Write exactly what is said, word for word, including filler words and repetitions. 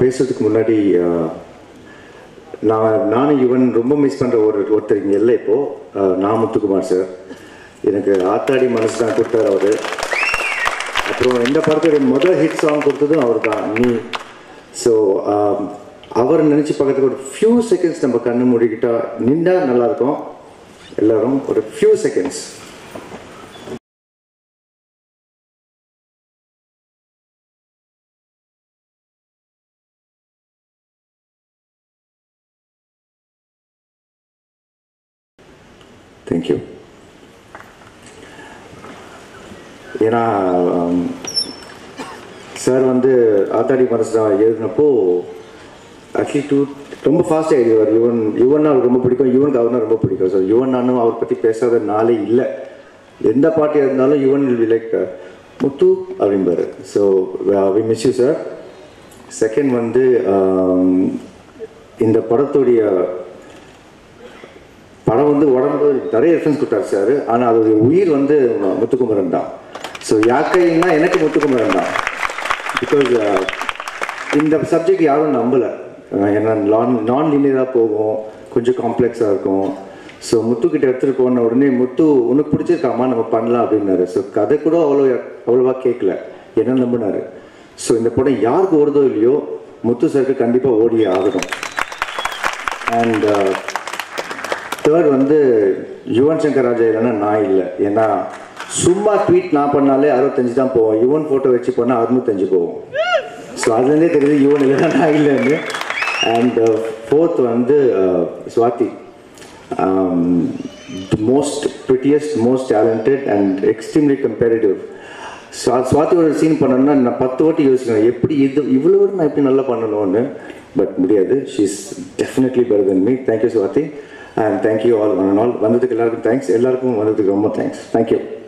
பேசுறதுக்கு முன்னாடி நான் நானும் யுவன் ரொம்ப மிஸ் பண்ணுற ஒரு ஒருத்தர் இங்கே இல்லை இப்போது நான் முத்துக்குமார் சார். எனக்கு ஆத்தாடி மனசு தான் கொடுத்தார் அவர். அப்புறம் இந்த படத்தோட முதல் ஹிட் சாங் கொடுத்ததும் அவர் தான், நீ. ஸோ அவர் நினச்சி பக்கத்துக்கு ஒரு ஃபியூ செகண்ட்ஸ் நம்ம கண்ணு மூடிக்கிட்டா நின்றா நல்லாயிருக்கும். எல்லோரும் ஒரு ஃபியூ செகண்ட்ஸ். தேங்க்யூ. ஏன்னா சார் வந்து ஆத்தாடி மனசு தான் எழுதினப்போ ஆக்சுவலி டூ ரொம்ப ஃபாஸ்ட்டாக எழுதுவார். யுவன் யுவன் அவருக்கு ரொம்ப பிடிக்கும், யுவனுக்கு அவர்னா ரொம்ப பிடிக்கும். ஸோ யுவன் நானும் அவரை பற்றி பேசாத நாளே இல்லை. எந்த பாட்டு இருந்தாலும் Yuvan will be like Muthu அப்படின்பாரு. So we miss you sir. Second வந்து இந்த படத்துடைய படம் வந்து உடம்பு நிறைய ரெஃபரன்ஸ் கொடுத்தாரு சார். ஆனால் அதோடைய உயிர் வந்து முத்துக்குமரன் தான். ஸோ யாக்கைன்னா எனக்கு முத்துக்குமரன் தான். பிகாஸ் இந்த சப்ஜெக்ட் யாரும் நம்பலை. ஏன்னா நான் நான் லீனியராக போகும், கொஞ்சம் காம்ப்ளெக்ஸாக இருக்கும். ஸோ முத்துக்கிட்ட எடுத்துகிட்டு போன உடனே முத்து உனக்கு பிடிச்சிருக்காமா நம்ம பண்ணலாம் அப்படின்னாரு. ஸோ கதை கூட அவ்வளோ அவ்வளோவா கேட்கல, என்ன நம்பினார். ஸோ இந்த படம் யாருக்கு ஓடுதோ இல்லையோ முத்து சாருக்கு கண்டிப்பாக ஓடியே ஆகணும். அண்ட் தேர்ட் வந்து யுவன் சங்கர் ராஜா இல்லைன்னா நான் இல்லை. ஏன்னா சும்மா ட்வீட் நான் பண்ணாலே அறுபத்தஞ்சு தான் போவோம், யுவன் ஃபோட்டோ வச்சு போனால் அறுநூத்தஞ்சு போவோம். ஸோ அதுலேருந்தே தெரியுது யுவன் இல்லைன்னா நான் இல்லைன்னு. அண்ட் ஃபோர்த் வந்து Swathi, most prettiest, most talented and extremely comparative. Swathi ஒரு சீன் பண்ணணும்னா நான் பத்து வாட்டி யோசிக்கணும், எப்படி இது இவ்வளோ நான் எப்படி நல்லா பண்ணணும்னு. பட் முடியாது. She is definitely better than me. Thank you Swathi. And thank you all, one and all. வந்ததுக்கு எல்லாருக்கும் தேங்க்ஸ். எல்லாருக்கும் வந்ததுக்கு ரொம்ப தேங்க்ஸ். தேங்க்யூ.